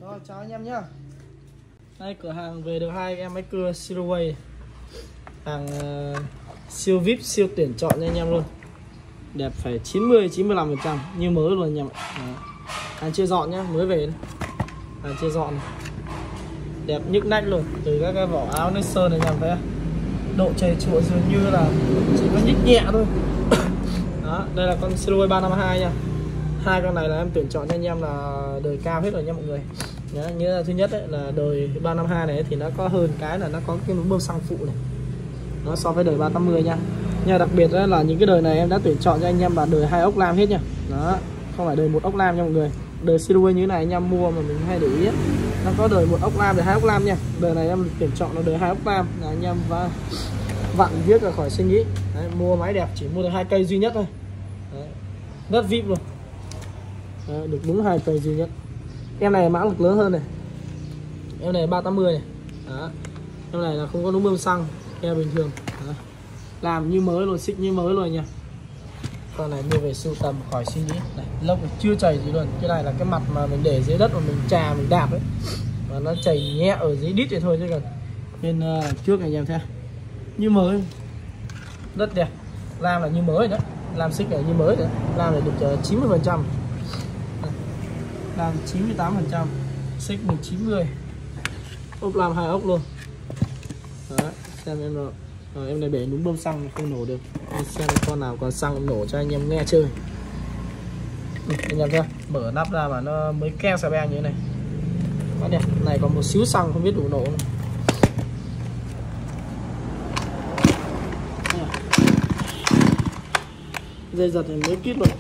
Rồi chào anh em nhá. Đây cửa hàng về được hai em máy cưa Silverway, hàng siêu VIP siêu tuyển chọn cho anh em luôn, đẹp phải 90-95% như mới luôn anh em ạ. Hàng chưa dọn nhá, mới về, hàng chưa dọn này. Đẹp nhức nách luôn, từ các cái vỏ áo nước sơn này anh em thấy độ chảy chùa dường như là chỉ có nhích nhẹ thôi. Đó, đây là con Silverway 352 nha. Hai con này là em tuyển chọn cho anh em là đời cao hết rồi nha mọi người. Như là thứ nhất ấy, là đời 352 này thì nó có hơn cái là nó có cái núm bơm xăng phụ này, nó so với đời 380 nha. Nhưng đặc biệt là những cái đời này em đã tuyển chọn cho anh em là đời 2 ốc lam hết nha. Đó, không phải đời 1 ốc lam nha mọi người. Đời Silverway như thế này anh em mua mà mình hay để ý ấy, nó có đời 1 ốc lam, đời 2 ốc lam nha. Đời này em tuyển chọn là đời 2 ốc lam là anh em vặn viết ra khỏi suy nghĩ. Đấy, mua máy đẹp chỉ mua được 2 cây duy nhất thôi. Đấy, rất VIP luôn. Đấy, được đúng 2 cây duy nhất. Em này mã lực lớn hơn này, em này 380 này. Đó, em này là không có núm bơm xăng, em bình thường. Đó, làm như mới luôn, xích như mới luôn nha. Con này mua về sưu tầm khỏi suy nghĩ. Này, lốc chưa chảy gì luôn. Cái này là cái mặt mà mình để dưới đất mà mình trà mình đạp ấy, và nó chảy nhẹ ở dưới đít vậy thôi chứ cần. Bên trước này anh em thấy như mới, rất đẹp. Làm là như mới đấy, làm xích này như mới đấy, làm là được 90%, làm 98%, xích mình 90, ốp làm 2 ốc luôn. Đó, xem em rồi. Rồi em này bể núm bơm xăng không nổ được. Em xem con nào còn xăng nổ cho anh em nghe chơi. Anh em thấy mở nắp ra mà nó mới keo xà beng như thế này, quá đẹp. Này còn một xíu xăng không biết đủ nổ. Dây giật thì mới kít luôn.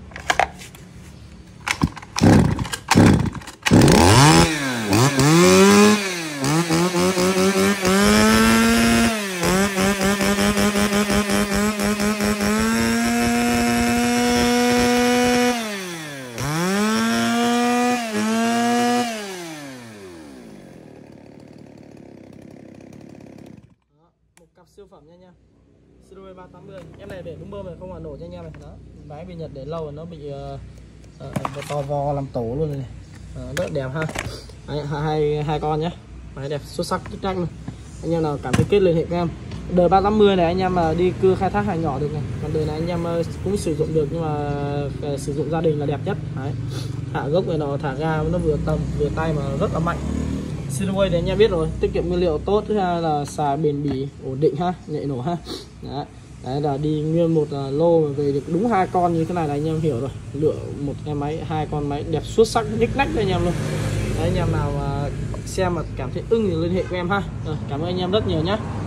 Một cặp siêu phẩm nha Silverway 380. Em này để núm bơm này không là nổ cho anh em này. Đó, máy bị Nhật để lâu rồi nó bị to vò làm tổ luôn này. Rất đẹp ha. Đấy, hai con nhé, máy đẹp xuất sắc tích đắc luôn. Anh em nào cảm thấy kết liên hệ với em. Đời 380 này anh em mà đi cưa khai thác hàng nhỏ được này, còn đời này anh em cũng sử dụng được, nhưng mà sử dụng gia đình là đẹp nhất. Đấy, hạ gốc này nó thả ga nó vừa tầm vừa tay mà rất là mạnh. Silverway thì anh em biết rồi, tiết kiệm nguyên liệu tốt, thứ hai là xài bền bỉ, ổn định ha, nhạy nổ ha. Đấy là đi nguyên một lô mà về được đúng 2 con như thế này là anh em hiểu rồi. Lựa một cái máy, 2 con máy đẹp xuất sắc nhích nách cho anh em luôn. Đấy, anh em nào mà xem mà cảm thấy ưng thì liên hệ với em ha. Cảm ơn anh em rất nhiều nhé.